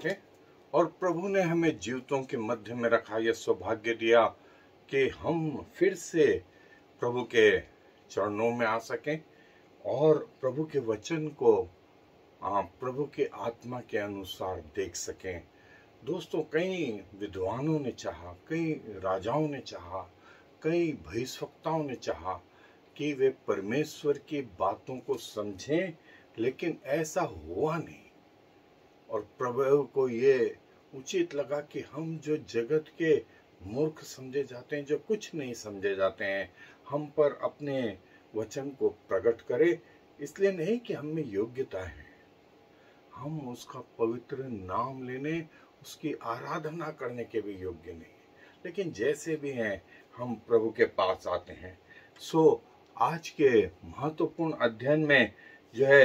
है। और प्रभु ने हमें जीवितों के मध्य में रखा, यह सौभाग्य दिया कि हम फिर से प्रभु के चरणों में आ सकें और प्रभु के वचन को प्रभु के आत्मा के अनुसार देख सकें। दोस्तों, कई विद्वानों ने चाहा, कई राजाओं ने चाहा, कई भविष्यवक्ताओं ने चाहा कि वे परमेश्वर की बातों को समझें, लेकिन ऐसा हुआ नहीं। और प्रभु को ये उचित लगा कि हम जो जगत के मूर्ख समझे जाते हैं, जो कुछ नहीं समझे जाते हैं, हम पर अपने वचन को प्रकट करे। इसलिए नहीं कि हम में योग्यता है, हम उसका पवित्र नाम लेने, उसकी आराधना करने के भी योग्य नहीं, लेकिन जैसे भी हैं हम प्रभु के पास आते हैं। आज के महत्वपूर्ण अध्ययन में जो है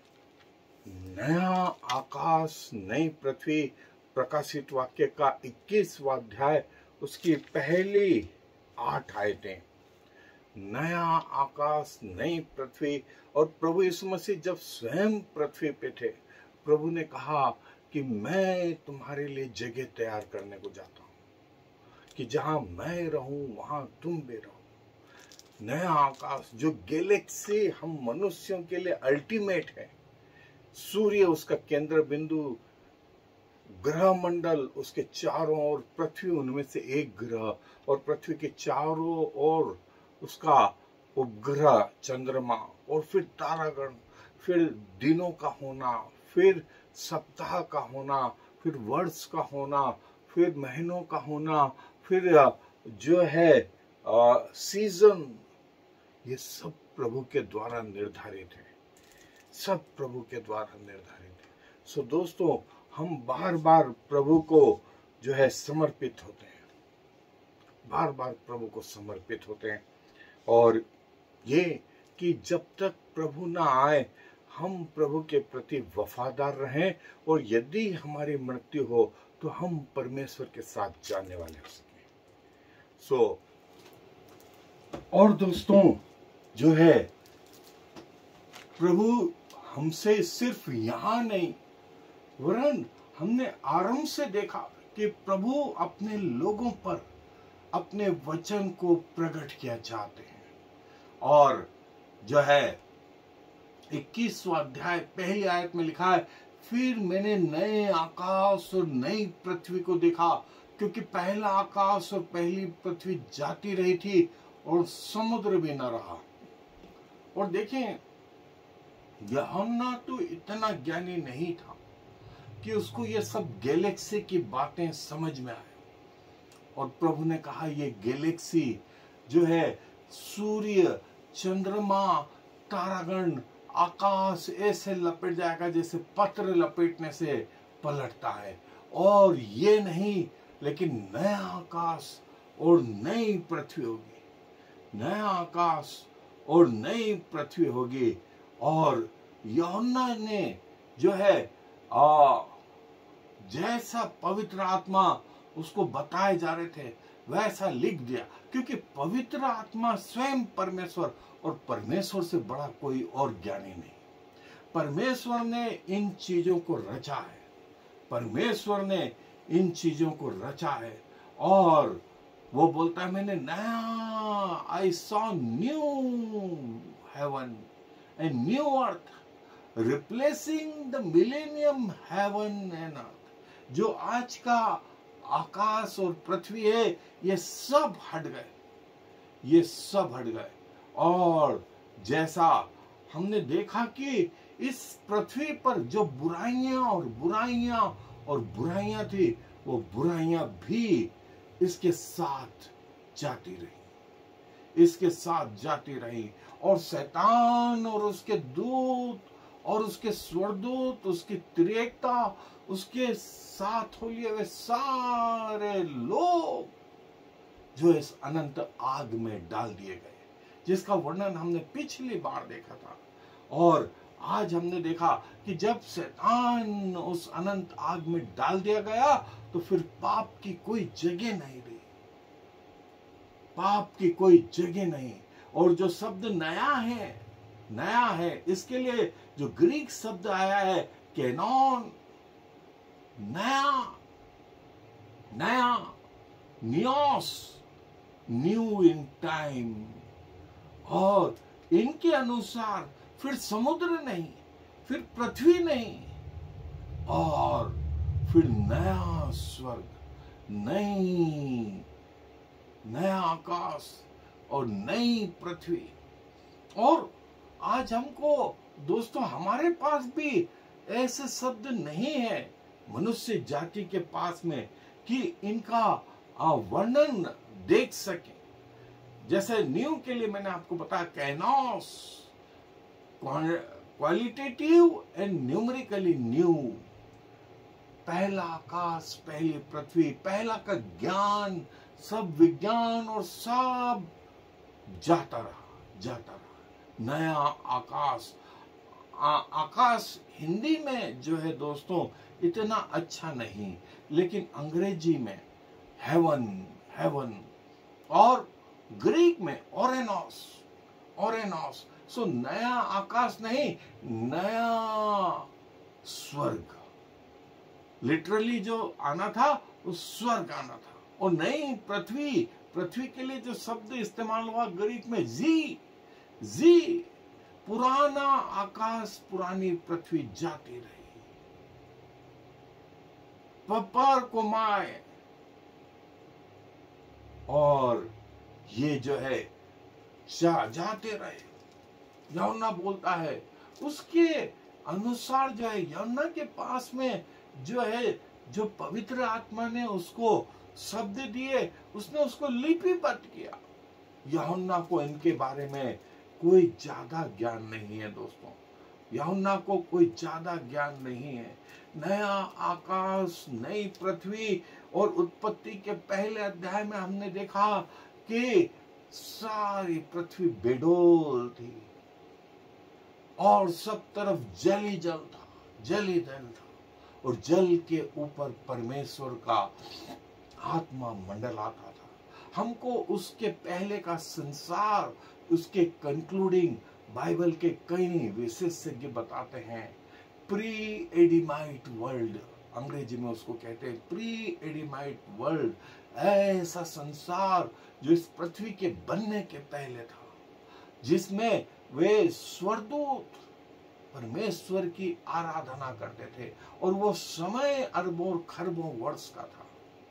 नया आकाश नई पृथ्वी प्रकाशित वाक्य का 21वां अध्याय, उसकी पहली 8 आयतें, नया आकाश नई पृथ्वी। और प्रभु यीशु मसीह जब स्वयं पृथ्वी पे थे, प्रभु ने कहा कि मैं तुम्हारे लिए जगह तैयार करने को जाता हूं, कि जहां मैं रहूं वहां तुम भी रहो। नया आकाश, जो गैलेक्सी हम मनुष्यों के लिए अल्टीमेट है, सूर्य उसका केंद्र बिंदु, ग्रह मंडल उसके चारों ओर, पृथ्वी उनमें से एक ग्रह, और पृथ्वी के चारों ओर उसका उपग्रह चंद्रमा, और फिर तारागण, फिर दिनों का होना, फिर सप्ताह का होना, फिर वर्ष का होना, फिर महीनों का होना, फिर जो है सीजन, ये सब प्रभु के द्वारा निर्धारित है, सब प्रभु के द्वारा निर्धारित है। दोस्तों, हम बार बार प्रभु को जो है समर्पित होते हैं, बार बार प्रभु को समर्पित होते हैं, और ये कि जब तक प्रभु ना आए हम प्रभु के प्रति वफादार रहें, और यदि हमारी मृत्यु हो तो हम परमेश्वर के साथ जाने वाले हो सकें। और दोस्तों, जो है प्रभु हमसे सिर्फ यहां नहीं, वरन हमने आरंभ से देखा कि प्रभु अपने लोगों पर अपने वचन को प्रकट किया चाहते हैं। और जो है 21वां अध्याय पहली आयत में लिखा है, फिर मैंने नए आकाश और नई पृथ्वी को देखा, क्योंकि पहला आकाश और पहली पृथ्वी जाती रही थी और समुद्र भी न रहा। और देखें, यूहन्ना तो इतना ज्ञानी नहीं था कि उसको ये सब गैलेक्सी की बातें समझ में आए। और प्रभु ने कहा ये गैलेक्सी जो है सूर्य, चंद्रमा, तारागण, आकाश ऐसे लपेट जाएगा जैसे पत्र लपेटने से पलटता है। और ये नहीं, लेकिन नया आकाश और नई पृथ्वी होगी, नया आकाश और नई पृथ्वी होगी। और यूहन्ना ने जो है जैसा पवित्र आत्मा उसको बताए जा रहे थे वैसा लिख दिया, क्योंकि पवित्र आत्मा स्वयं परमेश्वर, और परमेश्वर से बड़ा कोई और ज्ञानी नहीं। परमेश्वर ने इन चीजों को रचा है, परमेश्वर ने इन चीजों को रचा है। और वो बोलता है, मैंने नया, I saw new heaven and new earth replacing the millennium heaven and earth. जो आज का आकाश और पृथ्वी है, ये सब हट गए, ये सब हट गए। और जैसा हमने देखा कि इस पृथ्वी पर जो बुराइयां और बुराइयां और बुराइयां थी, वो बुराइयां भी इसके साथ जाती रही, इसके साथ जाती रही। और शैतान और उसके दूत और उसके स्वरदूत, उसकी त्रिएकता, उसके साथ हो लिए वे सारे लोग जो इस अनंत आग में डाल दिए गए, जिसका वर्णन हमने पिछली बार देखा था। और आज हमने देखा कि जब शैतान उस अनंत आग में डाल दिया गया तो फिर पाप की कोई जगह नहीं रही, पाप की कोई जगह नहीं। और जो शब्द नया है, इसके लिए जो ग्रीक शब्द आया है केनोन, नया नया नियोस, न्यू इन टाइम। और इनके अनुसार फिर समुद्र नहीं, फिर पृथ्वी नहीं, और फिर नया स्वर्ग, नया आकाश और नई पृथ्वी। और आज हमको दोस्तों, हमारे पास भी ऐसे शब्द नहीं है मनुष्य जाति के पास में कि इनका वर्णन देख सके। जैसे न्यू के लिए मैंने आपको बताया कैनोस, क्वालिटेटिव एंड न्यूमेरिकली न्यू। पहला आकाश, पहली पृथ्वी, पहला का ज्ञान, सब विज्ञान और सब जाता रहा। नया आकाश, आकाश हिंदी में जो है दोस्तों इतना अच्छा नहीं, लेकिन अंग्रेजी में हेवन, और ग्रीक में ओरेनोस। सो नया आकाश नहीं, नया स्वर्ग। लिटरली जो आना था वो स्वर्ग आना था। और नई पृथ्वी के लिए जो शब्द इस्तेमाल हुआ ग्रीक में जी, पुराना आकाश पुरानी पृथ्वी जाती रही, पपर को माए। और ये जो है जाते रहे। यूहन्ना बोलता है उसके अनुसार जो है, यूहन्ना के पास में जो है, जो पवित्र आत्मा ने उसको शब्द दिए, उसने उसको लिपिबद्ध किया। यूहन्ना को इनके बारे में कोई ज्यादा ज्ञान नहीं है दोस्तों, यूहन्ना को कोई ज्यादा ज्ञान नहीं है। नया आकाश, नई पृथ्वी, और उत्पत्ति के पहले अध्याय में हमने देखा कि सारी पृथ्वी बेडोल थी और सब तरफ जल ही जल था, और जल के ऊपर परमेश्वर का आत्मा मंडलाता था। हमको उसके पहले का संसार, उसके कंक्लूडिंग बाइबल के कई विशेषज्ञ बताते हैं प्री एडमाइट वर्ल्ड, अंग्रेजी में उसको कहते हैं प्री एडमाइट वर्ल्ड। ऐसा संसार जो इस पृथ्वी के बनने के पहले था, जिसमें वे स्वरदूत परमेश्वर की आराधना करते थे, और वो समय अरबों खरबों वर्ष का था,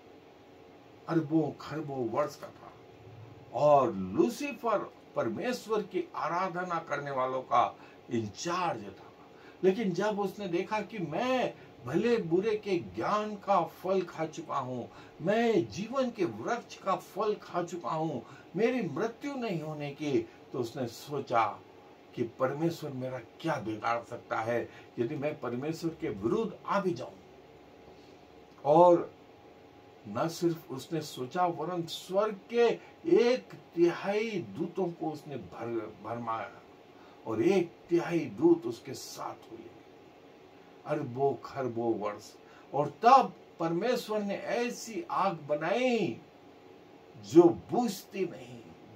और लूसीफर परमेश्वर की आराधना करने वालों का इंचार्ज था। लेकिन जब उसने देखा कि मैं भले बुरे के ज्ञान का फल खा चुका हूं, मैं जीवन के वृक्ष का फल खा चुका हूं, मेरी मृत्यु नहीं होने की, तो उसने सोचा कि परमेश्वर मेरा क्या बिगाड़ सकता है यदि मैं परमेश्वर के विरुद्ध आ भी जाऊं। और न सिर्फ उसने सोचा, वरन स्वर्ग के 1/3 दूतों को उसने भरमाया, और 1/3 दूत उसके साथ हुए, अरबों खरबों वर्ष। और तब परमेश्वर ने ऐसी आग बनाई जो बूझती नहीं,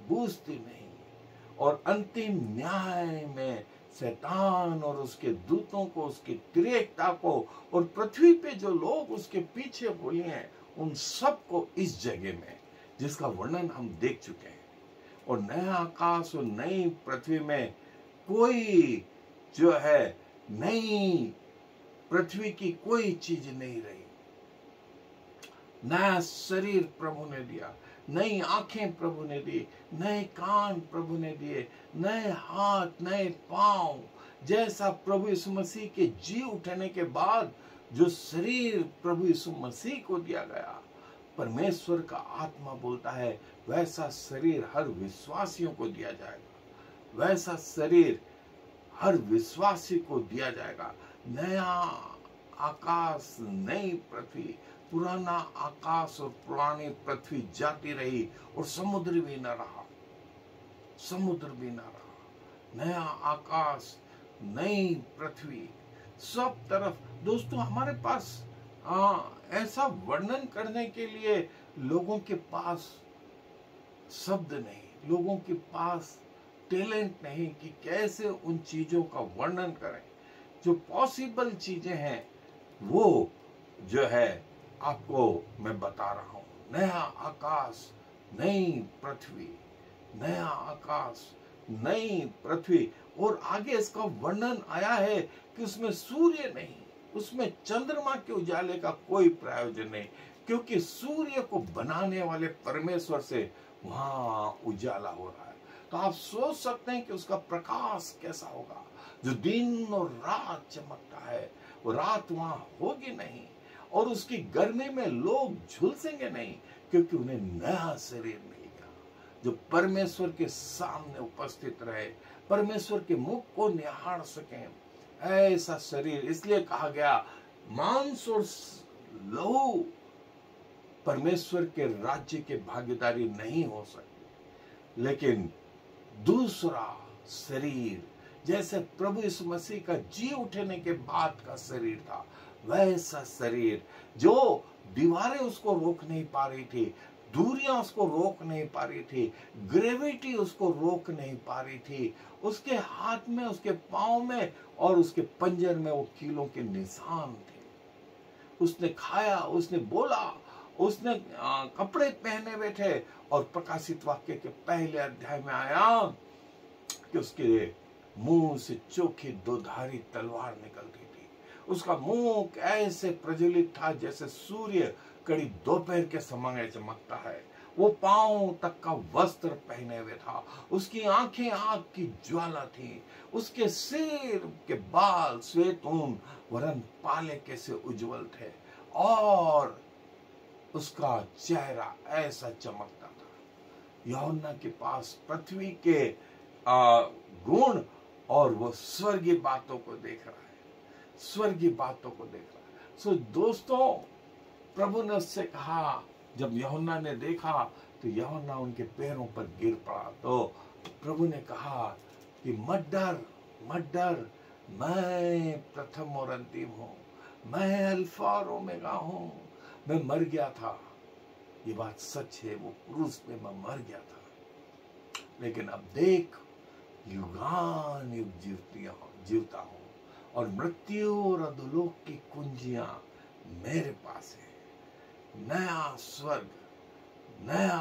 और अंतिम न्याय में शैतान और उसके दूतों को, उसकी तिरेकता को, और पृथ्वी पे जो लोग उसके पीछे बोले हैं, उन सबको इस जगह में, जिसका वर्णन हम देख चुके हैं। और नया आकाश और नई पृथ्वी में कोई जो है, नई पृथ्वी की कोई चीज नहीं रही। नया शरीर प्रभु ने दिया, नई आंखें प्रभु ने दी, नए कान प्रभु ने दिए, नए हाथ, नए पांव। जैसा प्रभु यीशु मसीह के जी उठने के बाद जो शरीर प्रभु यीशु मसीह को दिया गया, परमेश्वर का आत्मा बोलता है, वैसा शरीर हर विश्वासियों को दिया जाएगा, वैसा शरीर हर विश्वासी को दिया जाएगा। नया आकाश, नई पृथ्वी, पुराना आकाश और पुरानी पृथ्वी जाती रही, और समुद्र भी न रहा। नया आकाश, नई पृथ्वी, सब तरफ। दोस्तों, हमारे पास ऐसा वर्णन करने के लिए लोगों के पास शब्द नहीं, लोगों के पास टैलेंट नहीं कि कैसे उन चीजों का वर्णन करें। जो पॉसिबल चीजें हैं वो जो है आपको मैं बता रहा हूं, नया आकाश नई पृथ्वी, नया आकाश नई पृथ्वी। और आगे इसका वर्णन आया है कि उसमें सूर्य नहीं, उसमें चंद्रमा के उजाले का कोई प्रयोजन नहीं, क्योंकि सूर्य को बनाने वाले परमेश्वर से वहां उजाला हो रहा है। तो आप सोच सकते हैं कि उसका प्रकाश कैसा होगा। जो दिन और रात चमकता है, वो रात वहां होगी नहीं, और उसकी गर्मी में लोग झुलसेंगे नहीं, क्योंकि उन्हें नया शरीर मिलेगा जो परमेश्वर के सामने उपस्थित रहे, परमेश्वर के मुख को निहार सके। ऐसा शरीर, इसलिए कहा गया मांस और लहू परमेश्वर के राज्य के भागीदारी नहीं हो सकती, लेकिन दूसरा शरीर, जैसे प्रभु यीशु मसीह का जी उठने के बाद का शरीर था, वैसा शरीर जो दीवारें उसको रोक नहीं पा रही थी, दूरियां उसको रोक नहीं पा रही थी, ग्रेविटी उसको रोक नहीं पा रही थी, उसके हाथ में, उसके पांव में और उसके पंजर में वो कीलों के निशान थे। उसने खाया, उसने बोला, उसने कपड़े पहने हुए थे, और प्रकाशित वाक्य के पहले अध्याय में आया कि उसके मुंह से चोखी दोधारी तलवार निकलती थी। उसका मुंह ऐसे प्रज्वलित था जैसे सूर्य कड़ी दोपहर के समय चमकता है। वो पांव तक का वस्त्र पहने हुए था, उसकी आंखें आग की ज्वाला थी, उसके सिर के बाल श्वेत ऊन वरन पाले के से उज्जवल थे, और उसका चेहरा ऐसा चमकता था। यूहन्ना के पास पृथ्वी के गुण, और वो स्वर्गीय बातों को देख रहा है, स्वर्गीय बातों को देख रहा है। सो दोस्तों, प्रभु ने उससे कहा, जब यूहन्ना ने देखा तो यूहन्ना उनके पैरों पर गिर पड़ा। तो प्रभु ने कहा कि मत डर, मत डर, मैं प्रथम और अंतिम हूं, मैं अल्फा और ओमेगा हूं। मैं मर गया था, ये बात सच है, वो क्रूस पे मैं मर गया था, लेकिन अब देख युगान युग जीवता हूं, और मृत्यु और अधोलोक की कुंजियां मेरे पास है। नया स्वर्ग, नया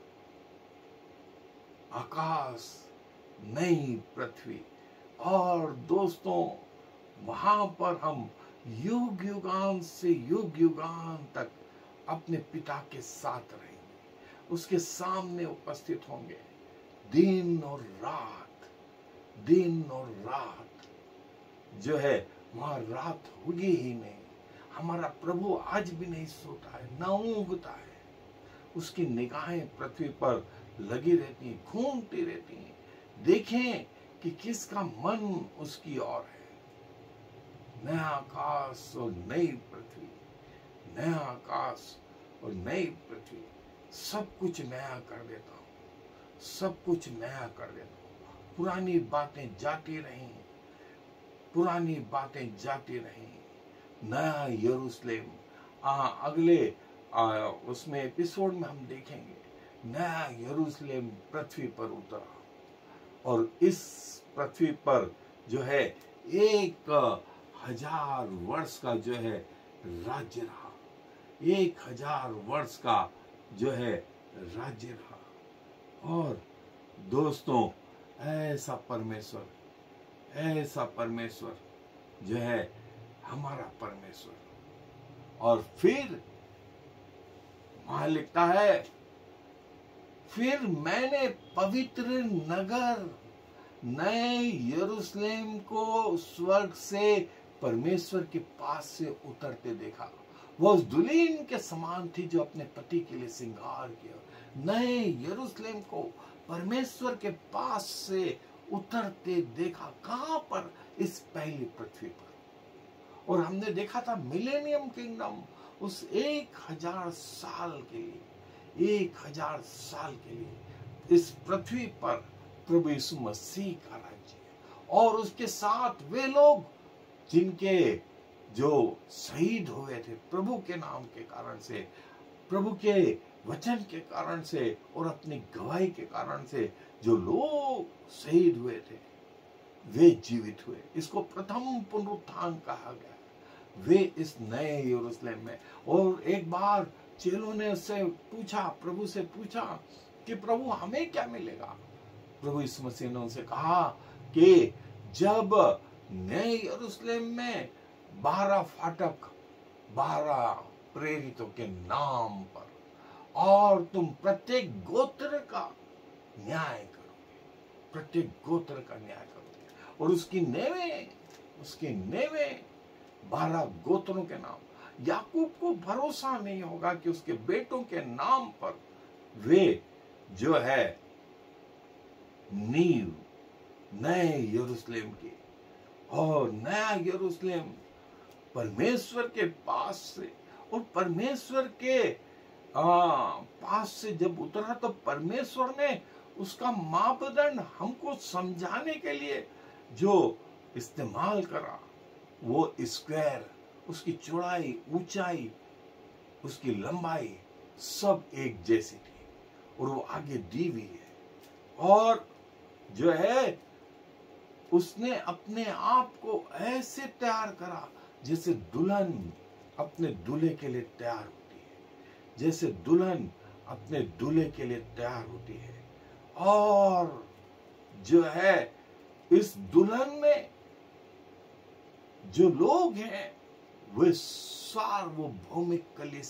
आकाश, नई पृथ्वी, और दोस्तों वहां पर हम युग युगान से युग युगान तक अपने पिता के साथ रहेंगे, उसके सामने उपस्थित होंगे। दिन और रात, दिन और रात जो है, वहां रात होगी ही नहीं। हमारा प्रभु आज भी नहीं सोता है, ना ऊँघता है। उसकी निगाहें पृथ्वी पर लगी रहती हैं, घूमती रहती हैं। देखें कि किसका मन उसकी ओर है। नया आकाश और नई पृथ्वी, नया आकाश और नई पृथ्वी, सब कुछ नया कर देता हूं, सब कुछ नया कर देता हूं। पुरानी बातें जाती रहीं, पुरानी बातें जाती रहीं। नया यरूशलेम, अगले उसमें एपिसोड में हम देखेंगे, नया यरूशलेम पृथ्वी पर उतरा, और इस पृथ्वी पर जो है 1000 वर्ष का जो है राज्य रहा, 1000 वर्ष का जो है राज्य रहा। और दोस्तों, ऐसा परमेश्वर, ऐसा परमेश्वर जो है हमारा परमेश्वर। और फिर वहां लिखता है, फिर मैंने पवित्र नगर नए यरूशलेम को स्वर्ग से परमेश्वर के पास से उतरते देखा। वो उस दुल्हन के समान थी जो अपने पति के लिए श्रृंगार किया। नए यरूशलेम को परमेश्वर के पास से उतरते देखा। कहां पर? इस पहली पृथ्वी पर। और हमने देखा था मिलेनियम किंगडम, उस 1000 साल के लिए, 1000 साल के लिए इस पृथ्वी पर प्रभु यीशु मसीह का राज्य है। और उसके साथ वे लोग जिनके जो शहीद हुए थे प्रभु के नाम के कारण से, प्रभु के वचन के कारण से, और अपनी गवाही के कारण से जो लोग शहीद हुए थे वे जीवित हुए। इसको प्रथम पुनरुत्थान कहा गया। वे इस नए यरूशलेम में। और एक बार चेलों ने उससे पूछा, प्रभु से पूछा कि प्रभु हमें क्या मिलेगा? प्रभु यीशु मसीह ने उनसे कहा कि जब नए यरूशलेम में 12 फाटक, 12 प्रेरितों के नाम पर, और तुम प्रत्येक गोत्र का न्याय करोगे, प्रत्येक गोत्र का न्याय करोगे, और उसकी नेवे 12 गोत्रों के नाम। याकूब को भरोसा नहीं होगा कि उसके बेटों के नाम पर वे जो है नींव नए यरूशलेम की, और नया यरूशलेम परमेश्वर के पास से, और परमेश्वर के पास से जब उतरा तो परमेश्वर ने उसका मापदंड हमको समझाने के लिए जो इस्तेमाल करा, वो स्क्वायर, उसकी चौड़ाई, ऊंचाई, उसकी लंबाई सब एक जैसी थी, और वो आगे दी हुई है। और जो है उसने अपने आप को ऐसे तैयार करा जैसे दुल्हन अपने दूल्हे के लिए तैयार होती है, जैसे दुल्हन अपने दूल्हे के लिए तैयार होती है। और जो है इस दुल्हन में जो लोग हैं वे सार्वभौमिक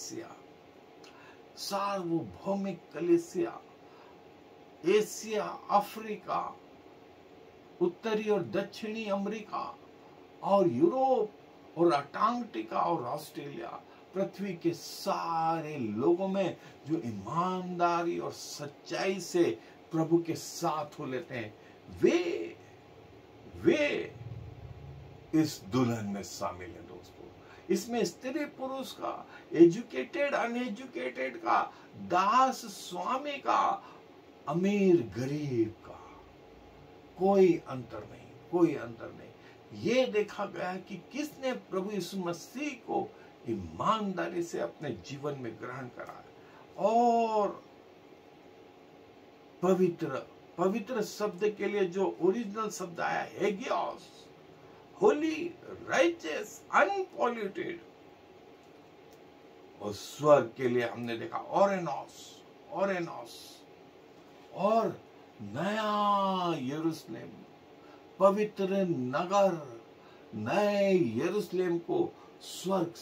कलीसिया, एशिया, अफ्रीका, उत्तरी और दक्षिणी अमेरिका, और यूरोप और अंटार्कटिका और ऑस्ट्रेलिया, पृथ्वी के सारे लोगों में जो ईमानदारी और सच्चाई से प्रभु के साथ हो लेते हैं, वे इस दुल्हन में शामिल है दोस्तों। इसमें स्त्री पुरुष का, एजुकेटेड अनएजुकेटेड का, दास स्वामी का, अमीर गरीब का, कोई अंतर नहीं। ये देखा गया है कि किसने प्रभु यीशु मसीह को ईमानदारी से अपने जीवन में ग्रहण करा है। और पवित्र शब्द के लिए जो ओरिजिनल शब्द आया है हेगियोस, होली, राइचियस, अनपॉल्यूटेड, और स्वर्ग के लिए हमने देखा ओरेनोस, और नया यरूशलेम, पवित्र नगर, नए यरूशलेम को स्वर्ग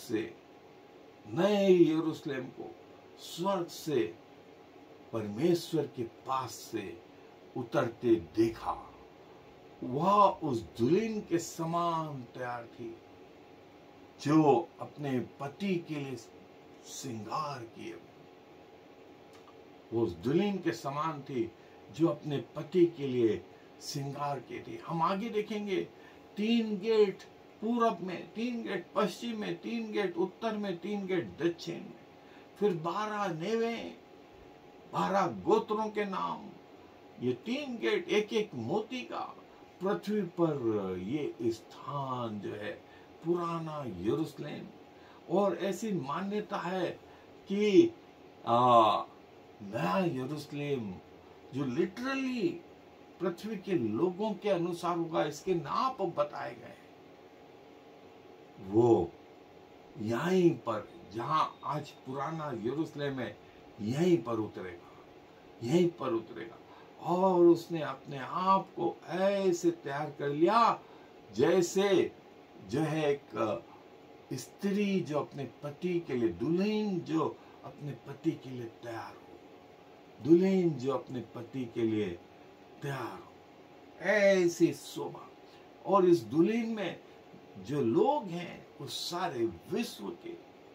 से परमेश्वर के पास से उतरते देखा। वह उस दुल्हन के समान तैयार थी जो अपने पति के लिए श्रृंगार किए, वो उस दुल्हन के समान थी जो अपने पति के लिए श्रृंगार किए थे। हम आगे देखेंगे 3 गेट पूरब में, 3 गेट पश्चिम में, 3 गेट उत्तर में, 3 गेट दक्षिण में, फिर 12 नेवे, 12 गोत्रों के नाम, ये 3 गेट, एक मोती का। पृथ्वी पर ये स्थान जो है पुराना यरूशलेम, और ऐसी मान्यता है कि नया यरूशलेम जो लिटरली पृथ्वी के लोगों के अनुसार होगा, इसके नाप बताए गए, वो यहीं पर, जहां आज पुराना यरूशलेम है, यहीं पर उतरेगा। और उसने अपने आप को ऐसे तैयार कर लिया जैसे जो है एक स्त्री जो अपने पति के लिए, दुल्हन जो अपने पति के लिए तैयार हो, दुल्हन जो अपने पति के लिए तैयार हो, ऐसी शोभा। और इस दुल्हन में जो लोग हैं वो सारे विश्व के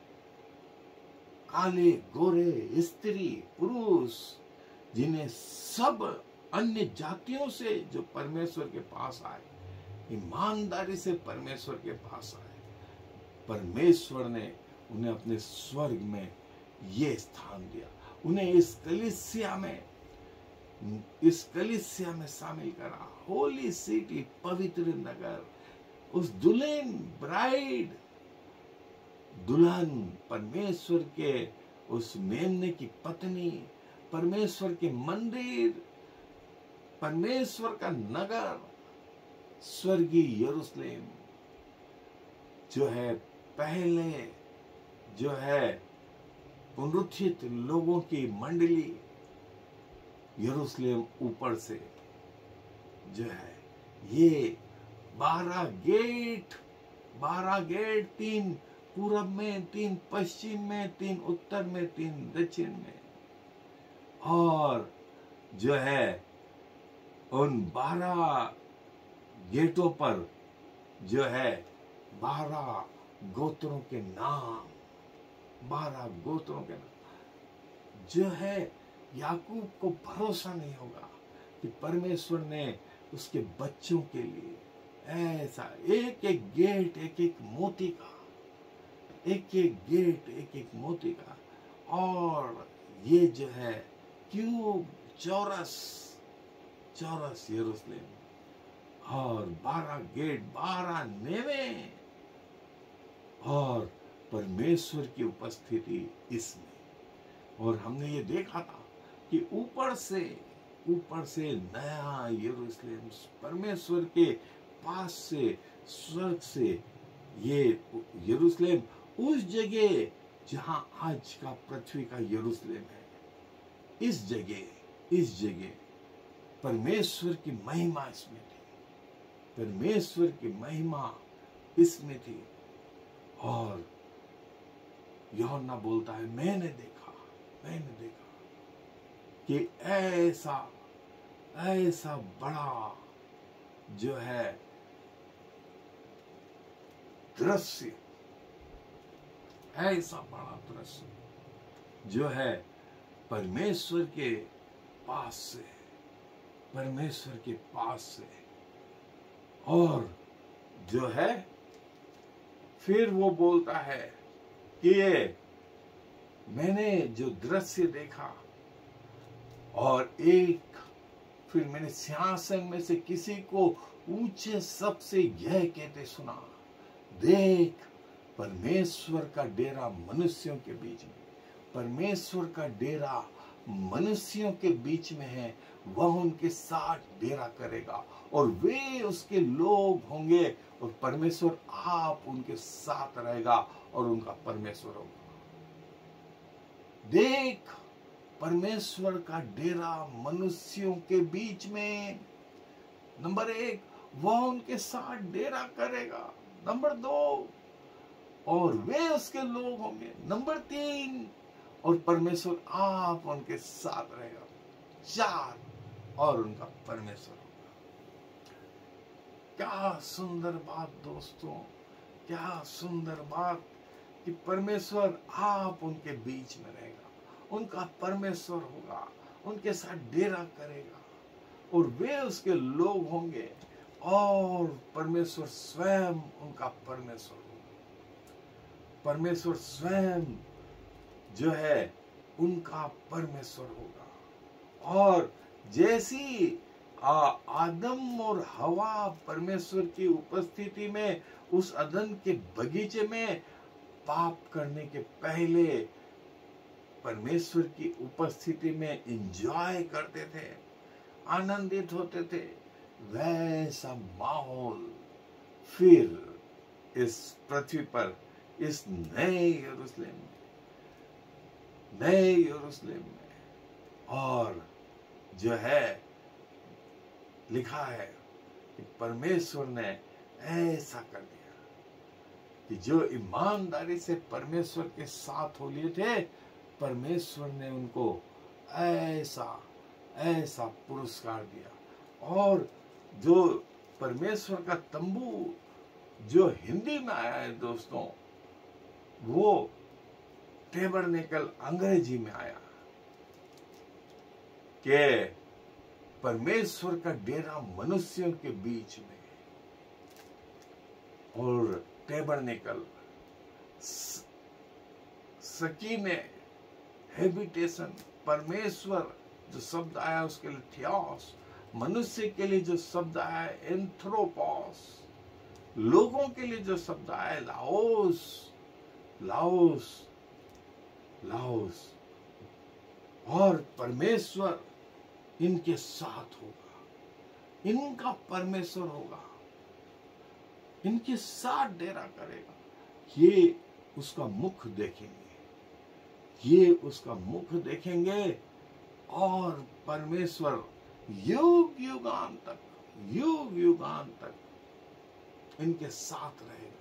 काले गोरे, स्त्री पुरुष, जिन्हें सब अन्य जातियों से जो परमेश्वर के पास आए, ईमानदारी से परमेश्वर के पास आए, परमेश्वर ने उन्हें अपने स्वर्ग में ये स्थान दिया, उन्हें इस कलीसिया में शामिल करा। होली सिटी, पवित्र नगर, उस दुल्हन, ब्राइड, दुल्हन, परमेश्वर के उस मेमने की पत्नी, परमेश्वर के मंदिर, परमेश्वर का नगर, स्वर्गीय यरूशलेम जो है पहले जो है पुनरुत्थित लोगों की मंडली यरूशलेम ऊपर से जो है ये 12 गेट, 3 पूरब में, 3 पश्चिम में, 3 उत्तर में, 3 दक्षिण में, और जो है उन 12 गेटों पर जो है 12 गोत्रों के नाम, 12 गोत्रों के नाम जो है। याकूब को भरोसा नहीं होगा कि परमेश्वर ने उसके बच्चों के लिए ऐसा एक एक गेट, एक एक मोती का, एक एक गेट, एक एक मोती का, और ये जो है क्यूब, चौरस यरूशलेम, और 12 गेट, 12 नेवे, और परमेश्वर की उपस्थिति इसमें। और हमने ये देखा था कि ऊपर से नया यरूशलेम परमेश्वर के पास से, स्वर्ग से, ये यरूशलेम उस जगह जहां आज का पृथ्वी का यरूशलेम है, इस जगह परमेश्वर की महिमा इसमें थी, परमेश्वर की महिमा इसमें थी। और यूहन्ना बोलता है, मैंने देखा कि ऐसा बड़ा जो है दृश्य, ऐसा बड़ा दृश्य जो है परमेश्वर के पास से, और जो है फिर वो बोलता है कि मैंने जो दृश्य देखा, और फिर मैंने सिंहासन में से किसी को ऊंचे शब्द से यह कहते सुना, देख परमेश्वर का डेरा मनुष्यों के बीच में, परमेश्वर का डेरा मनुष्यों के बीच में है, वह उनके साथ डेरा करेगा और वे उसके लोग होंगे, और परमेश्वर आप उनके साथ रहेगा और उनका परमेश्वर होगा। देख परमेश्वर का डेरा मनुष्यों के बीच में, नंबर 1 वह उनके साथ डेरा करेगा, नंबर 2 और वे उसके लोग होंगे, नंबर 3 और परमेश्वर आप उनके साथ रहेगा, 4 और उनका परमेश्वर होगा। क्या सुंदर बात दोस्तों, क्या सुंदर बात कि परमेश्वर आप उनके बीच में रहेगा, उनका परमेश्वर होगा, उनके साथ डेरा करेगा और वे उसके लोग होंगे, और परमेश्वर स्वयं उनका परमेश्वर होगा। परमेश्वर स्वयं जो है उनका परमेश्वर होगा। और जैसी आदम और हवा परमेश्वर की उपस्थिति में उस अदन के बगीचे में पाप करने के पहले परमेश्वर की उपस्थिति में एंजॉय करते थे, आनंदित होते थे, वैसा माहौल फिर इस पृथ्वी पर, इस नए यरूशलेम में और जो है लिखा है कि परमेश्वर ने ऐसा कर दिया कि जो ईमानदारी से परमेश्वर के साथ हो लिए थे, परमेश्वर ने उनको ऐसा पुरस्कार दिया। और जो परमेश्वर का तंबू जो हिंदी में आया है दोस्तों, वो टैबरनेकल अंग्रेजी में आया कि परमेश्वर का डेरा मनुष्यों के बीच में, और टैबरनेकल सकीने हैबिटेशन, परमेश्वर जो शब्द आया उसके लिए थियोस, मनुष्य के लिए जो शब्द आया एंथ्रोपोस, लोगों के लिए जो शब्द आया लाओस, और परमेश्वर इनके साथ होगा, इनका परमेश्वर होगा, इनके साथ डेरा करेगा। ये उसका मुख देखेंगे, ये उसका मुख देखेंगे और परमेश्वर युग युगान तक, युग युगान तक इनके साथ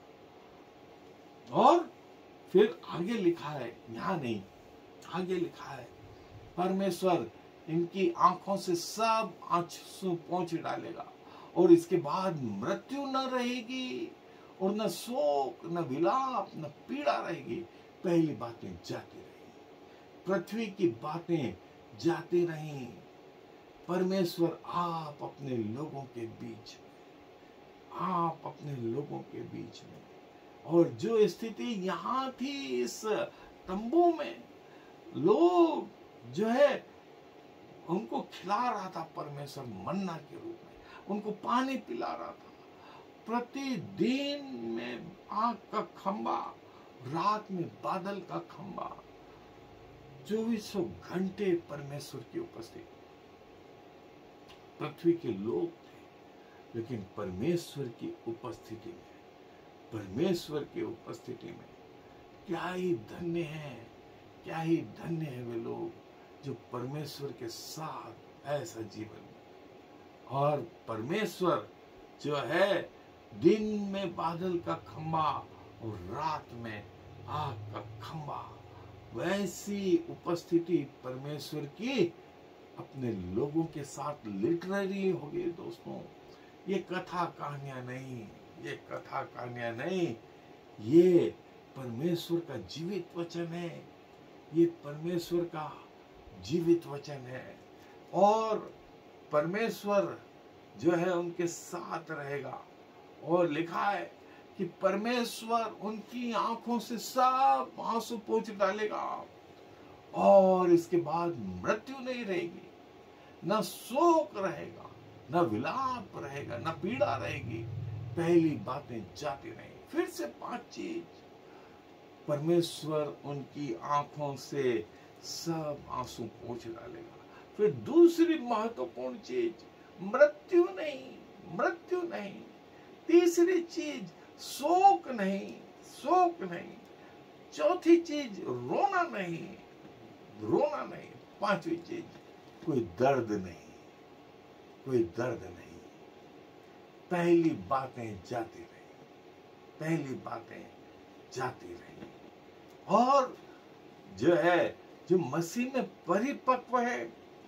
रहेगा। और फिर आगे लिखा है, यहां नहीं, आगे लिखा है, परमेश्वर इनकी आंखों से सब आंसू पोंछ डालेगा और इसके बाद मृत्यु न रहेगी और न शोक, न विलाप, न पीड़ा रहेगी। पहली बातें जाती रहेंगी, पृथ्वी की बातें जाती रहीं। परमेश्वर आप अपने लोगों के बीच में, आप अपने लोगों के बीच में, और जो स्थिति यहां थी इस तंबू में, लोग जो है उनको खिला रहा था परमेश्वर मन्ना के रूप में, उनको पानी पिला रहा था। प्रतिदिन में आग का खंबा, रात में बादल का खंबा, 24 घंटे परमेश्वर की उपस्थिति। पृथ्वी के लोग थे, लेकिन परमेश्वर की उपस्थिति में, परमेश्वर की उपस्थिति में क्या ही धन्य है, क्या ही धन्य है वे लोग जो परमेश्वर के साथ ऐसा जीवन। और परमेश्वर जो है दिन में बादल का खंबा और रात में आग का खंबा, वैसी उपस्थिति परमेश्वर की अपने लोगों के साथ लिटरली हो गई। दोस्तों, ये कथा कहानियां नहीं, ये कथा कहानियां नहीं, ये परमेश्वर का जीवित वचन है, ये परमेश्वर का जीवित वचन है। और परमेश्वर जो है उनके साथ रहेगा। और लिखा है कि परमेश्वर उनकी आंखों से सब आंसू पोंछ डालेगा और इसके बाद मृत्यु नहीं रहेगी, न शोक रहेगा, न विलाप रहेगा, न पीड़ा रहेगी। पहली बातें जाती रहेंगी। फिर से 5 चीज, परमेश्वर उनकी आंखों से सब आंसू पोंछ डालेगा। फिर दूसरी महत्वपूर्ण चीज, मृत्यु नहीं, मृत्यु नहीं। तीसरी चीज, शोक नहीं, शोक नहीं। चौथी चीज, रोना नहीं, रोना नहीं। पांचवी चीज, कोई दर्द नहीं, कोई दर्द नहीं। पहली बातें जाती रही, पहली बातें जाती रही। और जो है, जो मसीह में परिपक्व है,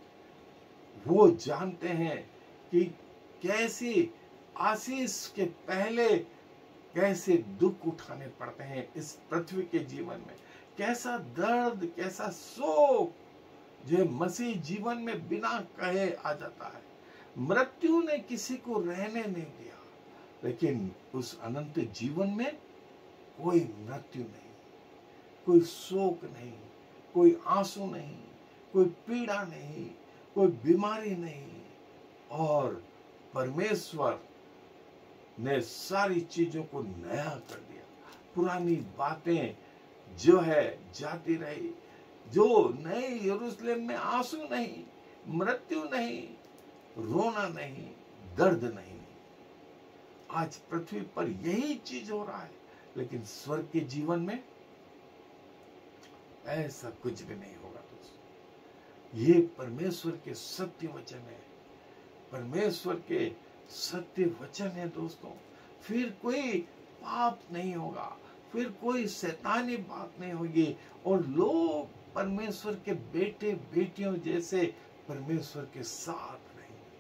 वो जानते हैं कि कैसी आशीष के पहले कैसे दुख उठाने पड़ते हैं इस पृथ्वी के जीवन में, कैसा दर्द, कैसा शोक जो मसीह जीवन में बिना कहे आ जाता है। मृत्यु ने किसी को रहने नहीं दिया, लेकिन उस अनंत जीवन में कोई मृत्यु नहीं, कोई शोक नहीं, कोई आंसू नहीं, कोई पीड़ा नहीं, कोई बीमारी नहीं। और परमेश्वर ने सारी चीजों को नया कर दिया। पुरानी बातें जो है जाती रही। जो नए यरूशलेम में आंसू नहीं, मृत्यु नहीं, रोना नहीं, दर्द नहीं। आज पृथ्वी पर यही चीज हो रहा है, लेकिन स्वर्ग के जीवन में ऐसा कुछ भी नहीं होगा। दोस्तों, ये परमेश्वर के सत्य वचन है, परमेश्वर के सत्य वचन है। दोस्तों, फिर कोई पाप नहीं होगा, फिर कोई शैतानी बात नहीं होगी, और लोग परमेश्वर के बेटे बेटियों जैसे परमेश्वर के साथ रहेंगे।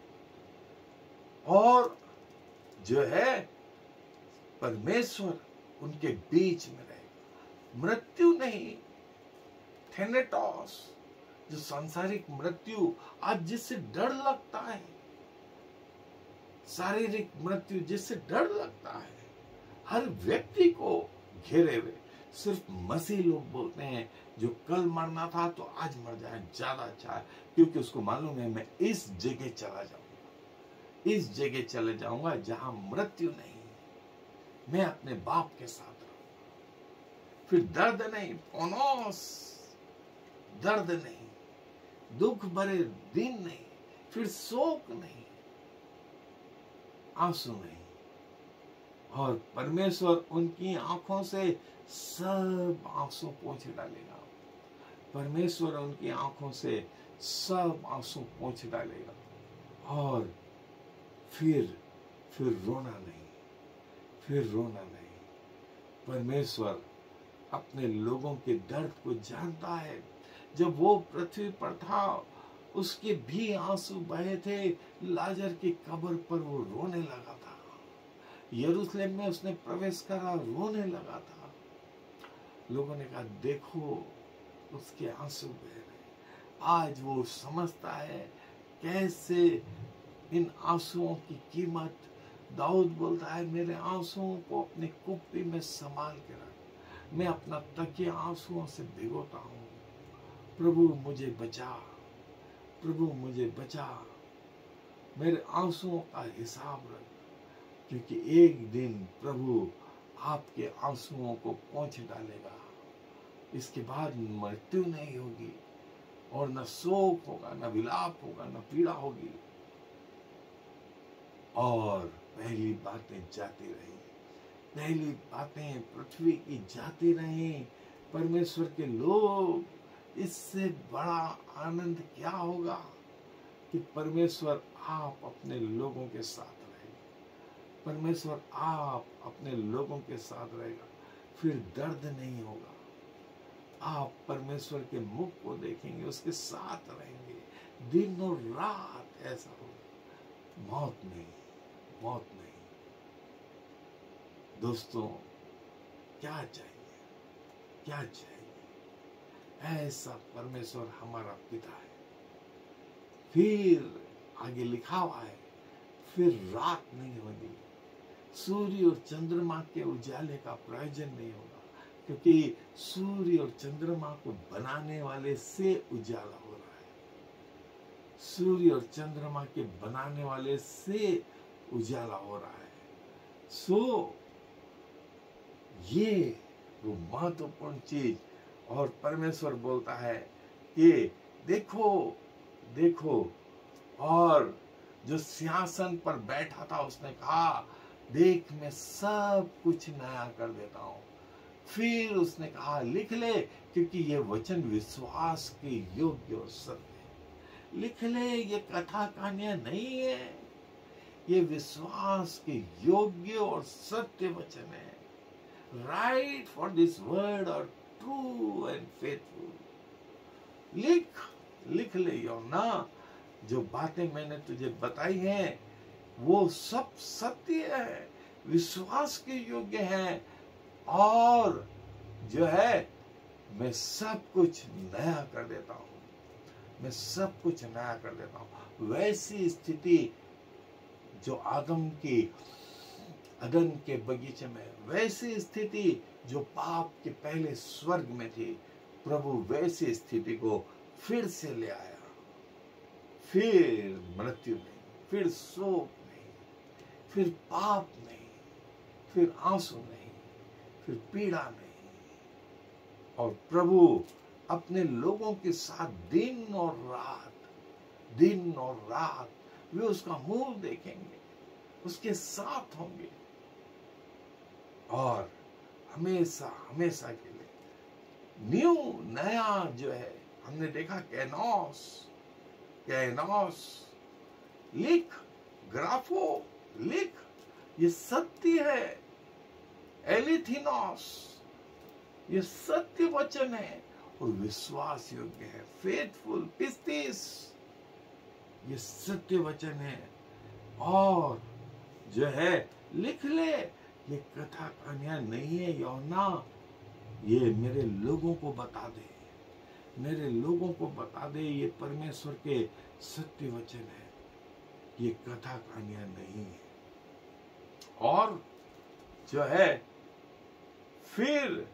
और जो है परमेश्वर उनके बीच में रहेगा। मृत्यु नहीं, थेनेटोस, जो सांसारिक मृत्यु आज जिससे डर लगता है, शारीरिक मृत्यु जिससे डर लगता है, हर व्यक्ति को घेरे हुए, सिर्फ मसीह लोग बोलते हैं जो कल मरना था तो आज मर जाए ज्यादा अच्छा है, क्योंकि उसको मालूम है मैं इस जगह चला जाऊंगा, इस जगह चले जाऊंगा जहां मृत्यु नहीं, मैं अपने बाप के साथ रहूंगा। फिर दर्द नहीं, पोनोस, दर्द नहीं, दुख भरे दिन नहीं, फिर शोक नहीं, आंसू नहीं। और परमेश्वर उनकी आंखों से सब आंसू पोंछ डालेगा। परमेश्वर उनकी आंखों से सब आंसू पोंछ डालेगा। और फिर रोना नहीं, फिर रोना नहीं। परमेश्वर अपने लोगों के दर्द को जानता है। जब वो पृथ्वी पर था, उसके भी आंसू बहे थे। लाजर की कब्र पर वो रोने लगा था। यरूशलेम में उसने प्रवेश करा, रोने लगा था। लोगों ने कहा, देखो उसके आंसू बह रहे। आज वो समझता है कैसे इन आंसुओं की कीमत। दाऊद बोलता है, मेरे आंसुओं को अपनी कुप्पी में संभाल के रख, मैं अपना तकिया आंसुओं से भिगोता हूँ। प्रभु मुझे बचा, प्रभु मुझे बचा, मेरे आंसुओं का हिसाब रख, क्योंकि एक दिन प्रभु आपके आंसुओं को पोंछ डालेगा। इसके बाद मृत्यु नहीं होगी, और न शोक होगा, न विलाप होगा, न पीड़ा होगी। और पहली बातें जाती रही, पहली बातें पृथ्वी की जाती रही। परमेश्वर के लोग, इससे बड़ा आनंद क्या होगा कि परमेश्वर आप अपने लोगों के साथ रहेगा। परमेश्वर आप अपने लोगों के साथ रहेगा। फिर दर्द नहीं होगा। आप परमेश्वर के मुख को देखेंगे, उसके साथ रहेंगे दिन और रात। ऐसा होगा, मौत नहीं, मौत नहीं। दोस्तों, क्या चाहिए, क्या चाहिए? ऐसा परमेश्वर हमारा पिता है। फिर आगे लिखा हुआ है, फिर रात नहीं होगी, सूर्य और चंद्रमा के उजाले का प्रयोजन नहीं होगा, क्योंकि सूर्य और चंद्रमा को बनाने वाले से उजाला हो रहा है। सूर्य और चंद्रमा के बनाने वाले से उजाला हो रहा है। सो ये वो महत्वपूर्ण चीज। और परमेश्वर बोलता है कि देखो, देखो। और जो सिंहासन पर बैठा था, उसने कहा, देख मैं सब कुछ नया कर देता हूं। फिर उसने कहा, लिख ले, क्योंकि ये वचन विश्वास के योग्य और सत्य है। लिख ले, ये कथा कहानियां नहीं है, ये विश्वास के योग्य और सत्य वचन है। राइट फॉर दिस वर्ड और ट्रू एंड फेथफुल। लिख ले यूहन्ना, जो बातें मैंने तुझे बताई हैं वो सब सत्य है, विश्वास के योग्य है। और जो है, मैं सब कुछ नया कर देता हूं, मैं सब कुछ नया कर देता हूं। वैसी स्थिति जो आदम की अदन के बगीचे में, वैसी स्थिति जो पाप के पहले स्वर्ग में थी, प्रभु वैसी स्थिति को फिर से ले आया। फिर मृत्यु नहीं, फिर शोक नहीं, फिर पाप नहीं, फिर आंसू नहीं, फिर पीड़ा नहीं। और प्रभु अपने लोगों के साथ दिन और रात वे उसका मुंह देखेंगे, उसके साथ होंगे, और हमेशा हमेशा के लिए नया जो है। हमने देखा कैनोस, लिख, ग्राफो, लिख, ये सत्य है। एलिथिनोस, ये सत्य वचन है और विश्वास योग्य है। फेथफुल, पिस्तिस, ये सत्य वचन है। और जो है, लिख ले, ये कथा कहानियां नहीं है यूहन्ना, ये मेरे लोगों को बता दे, मेरे लोगों को बता दे, ये परमेश्वर के सत्य वचन है, ये कथा कहानियां नहीं है। और जो है, फिर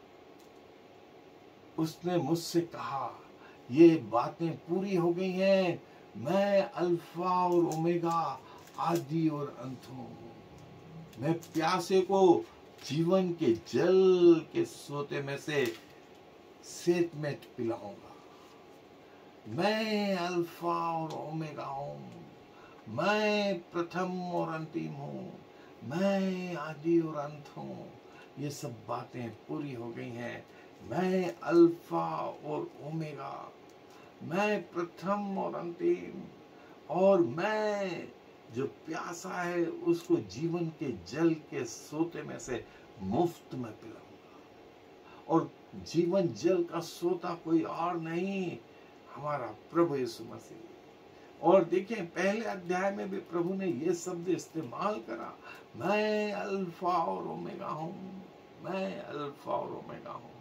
उसने मुझसे कहा, ये बातें पूरी हो गई हैं, मैं अल्फा और ओमेगा, आदि और अंत हूं। मैं प्यासे को जीवन के जल के सोते में से सेतमेट पिलाऊंगा। मैं अल्फा और ओमेगा हूं, मैं प्रथम और अंतिम हूं, मैं आदि और अंत हूँ, ये सब बातें पूरी हो गई हैं। मैं अल्फा और ओमेगा, मैं प्रथम और अंतिम, और मैं जो प्यासा है उसको जीवन के जल के सोते में से मुफ्त में पिलाऊंगा। और जीवन जल का सोता कोई और नहीं, हमारा प्रभु यीशु मसीह। और देखें पहले अध्याय में भी प्रभु ने ये शब्द इस्तेमाल करा, मैं अल्फा और ओमेगा हूं, मैं अल्फा और ओमेगा हूं।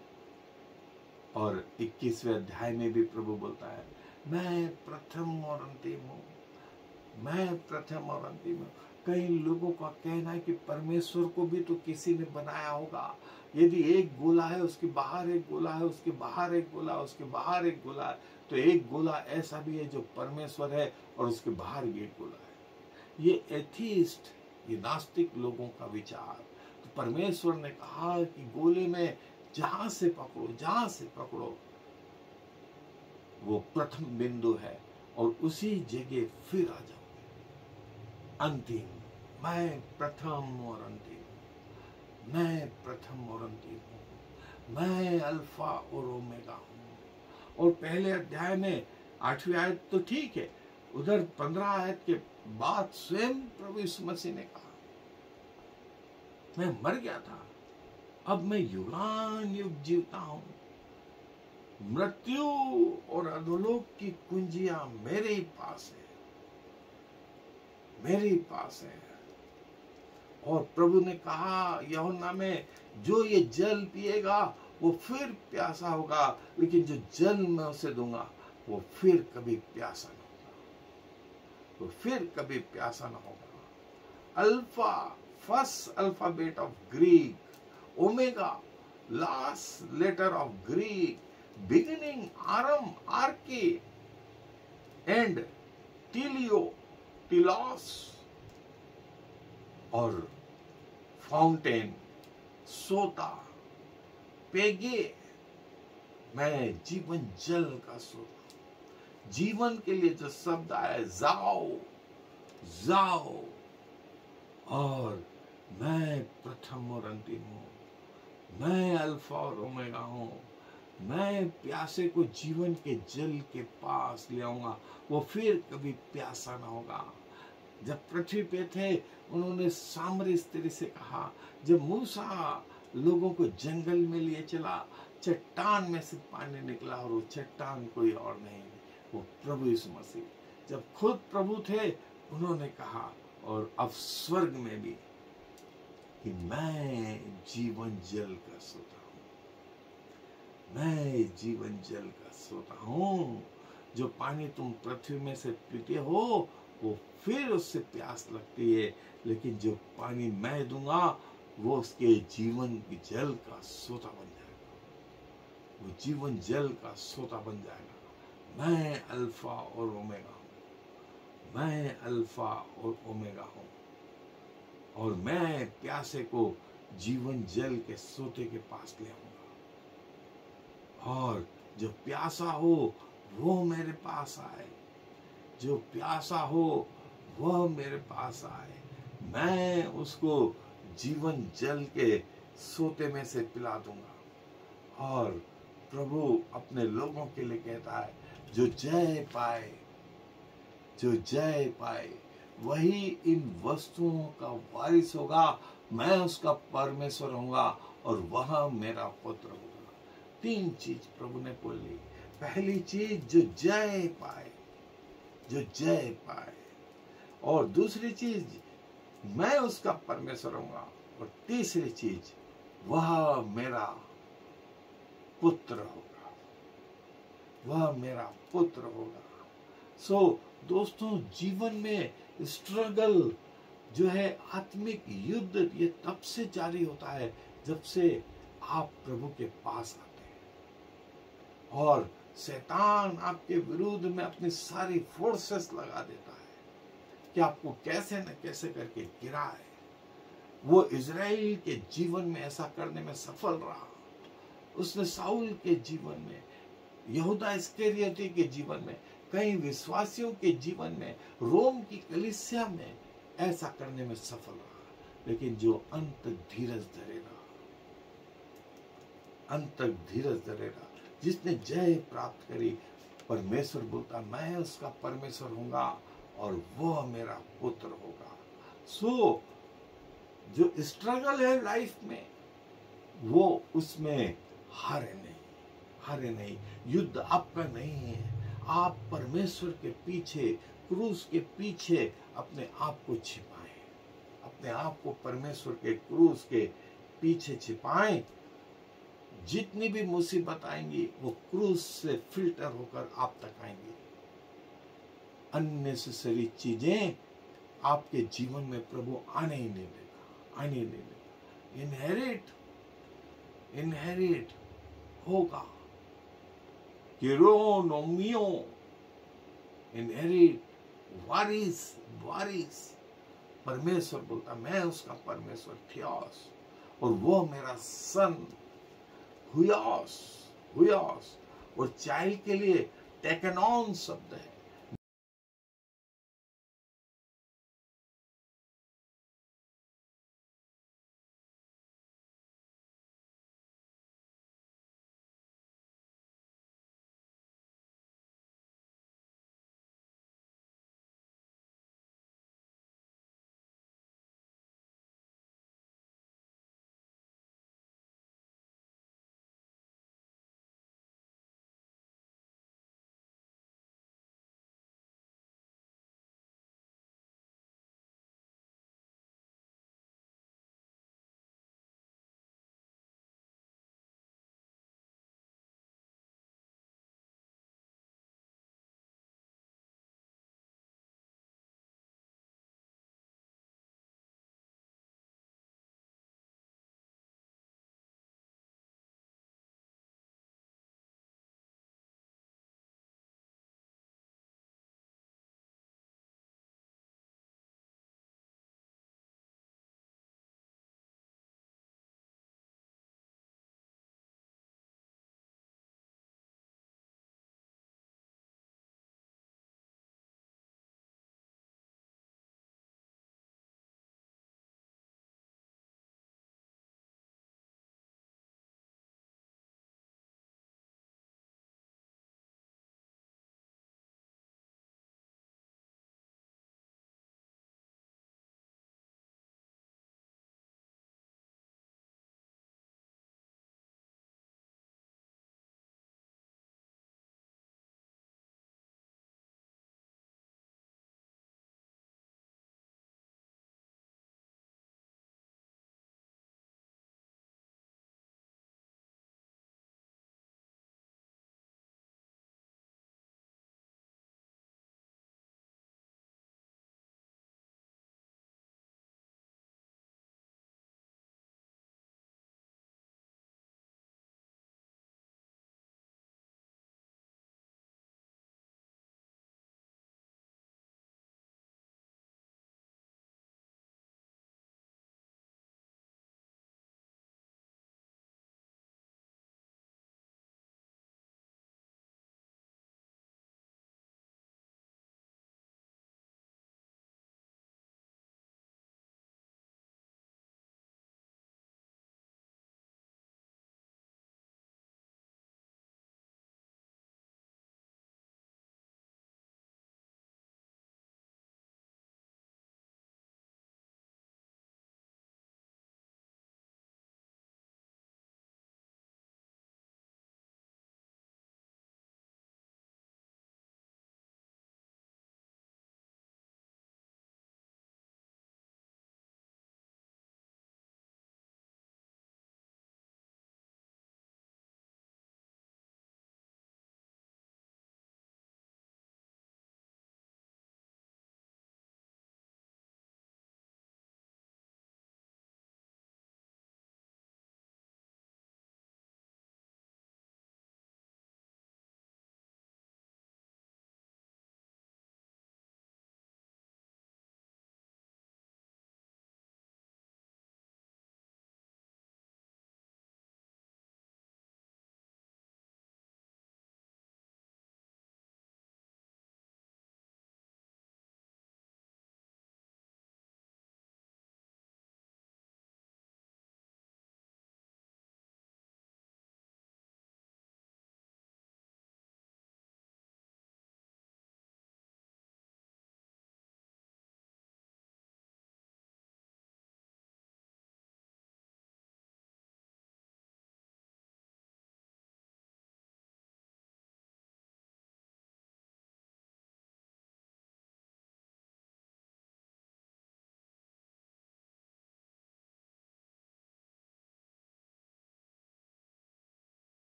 और 21वें अध्याय में भी प्रभु बोलता है, मैं प्रथम और अंतिम हूं, मैं प्रथम और अंतिम हूं। कई लोगों का कहना है कि परमेश्वर को भी तो किसी ने बनाया होगा। यदि एक गोला है, उसके बाहर एक गोला है, उसके बाहर एक गोला, उसके बाहर एक गोला है, तो एक गोला ऐसा भी है जो परमेश्वर है और उसके बाहर भी एक गोला है। ये एथीस्ट, ये नास्तिक लोगों का विचार। तो परमेश्वर ने कहा कि गोले में जहां से पकड़ो, जहां से पकड़ो वो प्रथम बिंदु है, और उसी जगह फिर आ जाओगे। अंतिम, मैं प्रथम और अंतिम, मैं प्रथम और अंतिम हूं, मैं अल्फा और ओमेगा हूं। और पहले अध्याय में 8वीं आयत तो ठीक है, उधर 15 आयत के बाद स्वयं प्रभु यीशु मसीह ने कहा, मैं मर गया था, अब मैं युगान युग जीवता हूं, मृत्यु और अधोलोक की कुंजियां मेरे ही पास है, मेरे ही पास है। और प्रभु ने कहा यूहन्ना में, जो ये जल पिएगा वो फिर प्यासा होगा, लेकिन जो जल मैं उसे दूंगा वो फिर कभी प्यासा न होगा, वो फिर कभी प्यासा न होगा। Alpha, first alphabet of Greek, omega last letter of Greek, beginning आरम आर्के, एंड टीलियो टीलॉस, और फाउंटेन सोता पेगे, मैं जीवन जल का सोता। जीवन के लिए जो शब्द आया जाओ जाओ, और मैं प्रथम और अंतिम हूं, मैं अल्फा और ओमेगा हूं, मैं प्यासे को जीवन के जल के पास ले आऊंगा, वो फिर कभी प्यासा ना होगा। जब पृथ्वी पे थे उन्होंने सामरी स्त्री से कहा, जब मूसा लोगों को जंगल में लिए चला, चट्टान में से पानी निकला, और वो चट्टान कोई और नहीं, वो प्रभु यीशु मसीह। जब खुद प्रभु थे उन्होंने कहा, और अब स्वर्ग में भी, कि मैं जीवन जल का सोता हूं, मैं जीवन जल का सोता हूं। जो पानी तुम पृथ्वी में से पीते हो वो फिर उससे प्यास लगती है, लेकिन जो पानी मैं दूंगा वो उसके जीवन के जल का सोता बन जाएगा, वो जीवन जल का सोता बन जाएगा। मैं अल्फा और ओमेगा हूं, मैं अल्फा और ओमेगा हूं, और मैं प्यासे को जीवन जल के सोते के पास ले आऊंगा। और जो प्यासा हो वो मेरे पास आए, जो प्यासा हो वह मेरे पास आए, मैं उसको जीवन जल के सोते में से पिला दूंगा। और प्रभु अपने लोगों के लिए कहता है, जो जय पाए, जो जय पाए वही इन वस्तुओं का वारिस होगा, मैं उसका परमेश्वर होऊंगा और वह मेरा पुत्र होगा। 3 चीज प्रभु ने बोली। पहली चीज, जो जय पाए, जो जय पाए, और दूसरी चीज, मैं उसका परमेश्वर होऊंगा, और तीसरी चीज, वह मेरा पुत्र होगा, वह मेरा पुत्र होगा। सो दोस्तों, जीवन में स्ट्रगल जो है, आत्मिक युद्ध, ये तब से जारी होता है जब से आप प्रभु के पास आते हैं, और शैतान आपके विरुद्ध में अपनी सारी फोर्सेस लगा देता है कि आपको कैसे न कैसे करके गिराए। वो इजराइल के जीवन में ऐसा करने में सफल रहा, उसने साउल के जीवन में, यहूदा इस्करियोती के जीवन में, कई विश्वासियों के जीवन में, रोम की कलीसिया में ऐसा करने में सफल रहा। लेकिन जो अंत तक धीरज धरेगा, अंत तक धीरज धरेगा, जिसने जय प्राप्त करी, परमेश्वर बोलता मैं उसका परमेश्वर हूंगा और वह मेरा पुत्र होगा। सो जो स्ट्रगल है लाइफ में, वो उसमें हारे नहीं, हारे नहीं। युद्ध आपका नहीं है। आप परमेश्वर के पीछे, क्रूस के पीछे अपने आप को छिपाएं, अपने आप को परमेश्वर के क्रूस के पीछे छिपाएं। जितनी भी मुसीबत आएंगी वो क्रूस से फिल्टर होकर आप तक आएंगी। अननेसेसरी चीजें आपके जीवन में प्रभु आने ही नहीं देगा, आने ही नहीं देगा। इनहेरिट होगा, केरोनोमियो, इनहेरिट, वारिस, वारिस। परमेश्वर बोलता मैं उसका परमेश्वर थियोस और वो मेरा सन हुयास, हुयास। और चाइल्ड के लिए टेकनॉन शब्द है।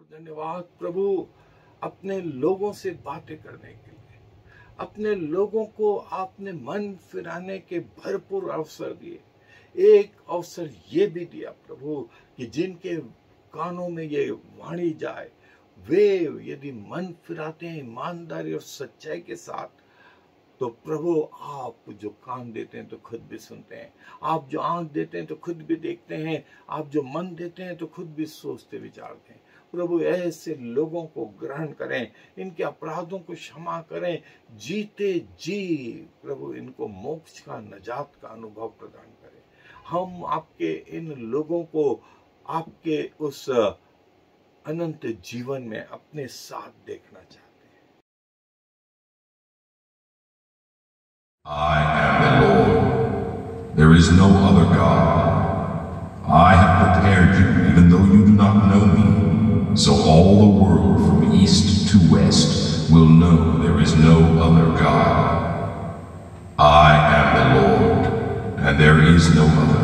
धन्यवाद प्रभु, अपने लोगों से बातें करने के लिए, अपने लोगों को आपने मन फिराने के भरपूर अवसर दिए। एक अवसर ये भी दिया प्रभु कि जिनके कानों में ये वाणी जाए, वे यदि मन फिराते हैं ईमानदारी और सच्चाई के साथ, तो प्रभु आप जो कान देते हैं तो खुद भी सुनते हैं, आप जो आंख देते हैं तो खुद भी देखते हैं, आप जो मन देते हैं तो खुद भी सोचते विचारते हैं। प्रभु ऐसे लोगों को ग्रहण करें, इनके अपराधों को क्षमा करें, जीते जी प्रभु इनको मोक्ष का, नजात का अनुभव प्रदान करें। हम आपके इन लोगों को आपके उस अनंत जीवन में अपने साथ देखना चाहते हैं। I am the Lord. There is no other God. I have prepared you even though you do not know me, so all the world from east to west will know there is no other God. I am the Lord, and there is no other.